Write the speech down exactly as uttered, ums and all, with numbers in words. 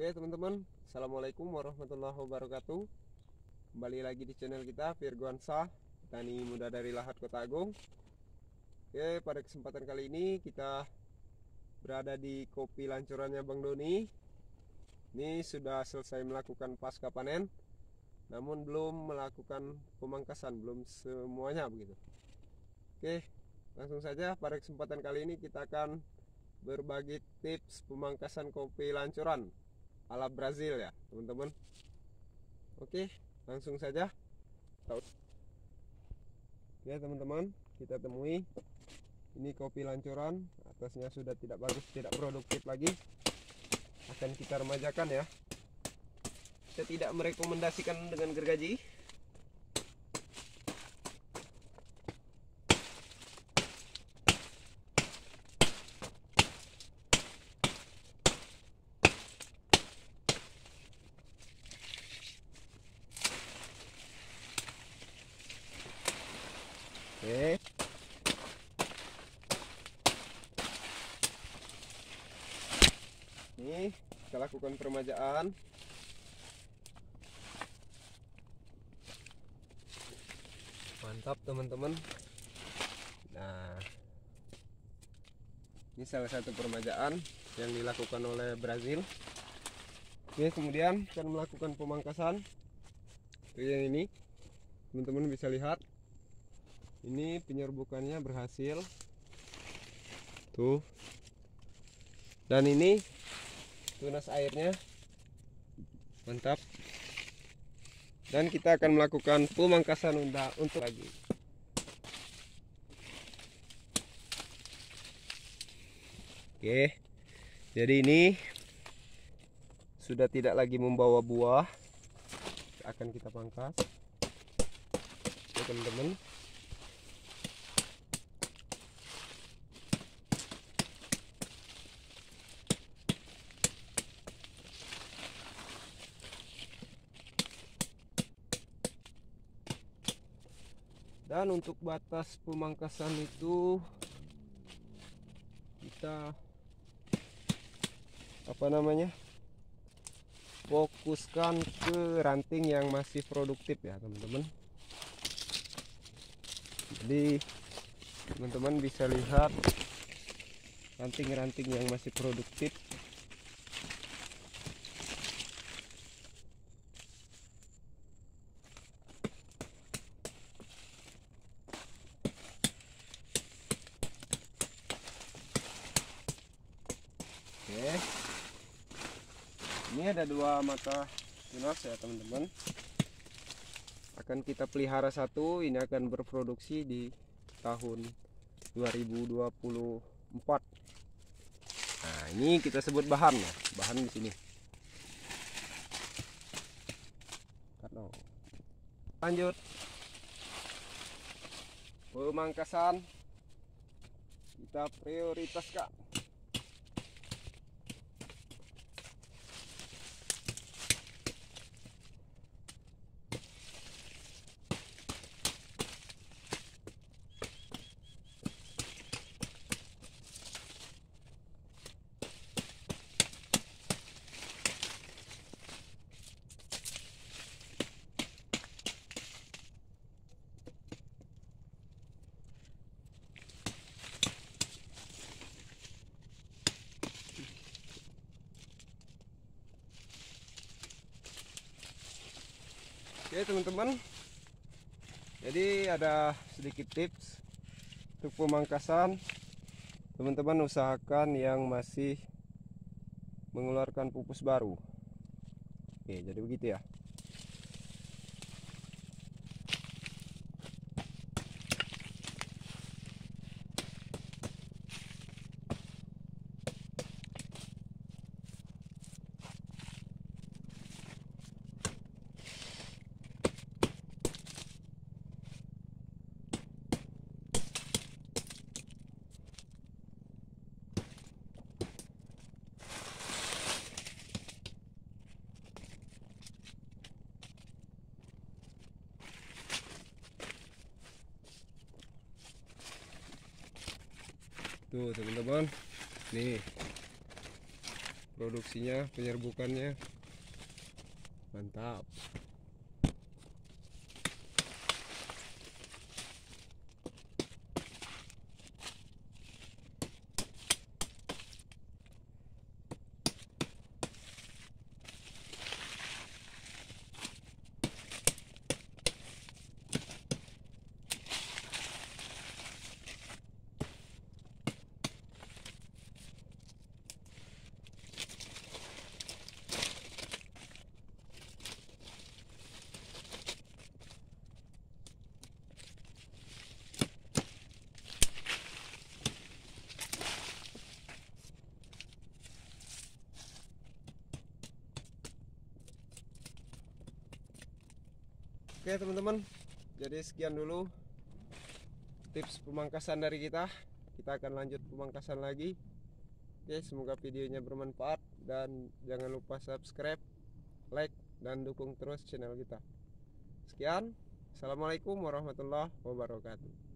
Oke teman-teman, Assalamualaikum warahmatullahi wabarakatuh. Kembali lagi di channel kita, Virgoansa, petani muda dari Lahat Kota Agung. Oke, pada kesempatan kali ini kita berada di kopi lancurannya Bang Doni. Ini sudah selesai melakukan pasca panen, namun belum melakukan pemangkasan, belum semuanya begitu. Oke, langsung saja pada kesempatan kali ini kita akan berbagi tips pemangkasan kopi lancuran ala Brazil ya teman-teman. Oke, langsung saja. Ya teman-teman, kita temui ini kopi lancuran, atasnya sudah tidak bagus, tidak produktif lagi. Akan kita remajakan ya. Saya tidak merekomendasikan dengan gergaji. Oke. Ini kita lakukan peremajaan. Mantap teman-teman. Nah, ini salah satu peremajaan yang dilakukan oleh Brazil. Oke, kemudian akan melakukan pemangkasan. Oke, yang ini teman-teman bisa lihat. Ini penyerbukannya berhasil. Tuh. Dan ini tunas airnya. Mantap. Dan kita akan melakukan pemangkasan untuk lagi. Oke. Jadi ini sudah tidak lagi membawa buah. Akan kita pangkas. Oke, teman-teman. Dan untuk batas pemangkasan itu kita apa namanya fokuskan ke ranting yang masih produktif ya teman-teman. Jadi teman-teman bisa lihat ranting-ranting yang masih produktif. Oke, ini ada dua mata tunas ya teman-teman. Akan kita pelihara satu, ini akan berproduksi di tahun dua ribu dua puluh empat. Nah, ini kita sebut bahan ya, bahan di sini. Lanjut pemangkasan kita prioritaskan. Oke teman-teman, jadi ada sedikit tips untuk pemangkasan. Teman-teman usahakan yang masih mengeluarkan pupus baru. Oke, jadi begitu ya. Tuh teman-teman, nih produksinya, penyerbukannya mantap. Oke teman-teman, jadi sekian dulu tips pemangkasan dari kita. Kita akan lanjut pemangkasan lagi. Oke, semoga videonya bermanfaat dan jangan lupa subscribe, like, dan dukung terus channel kita. Sekian, assalamualaikum warahmatullahi wabarakatuh.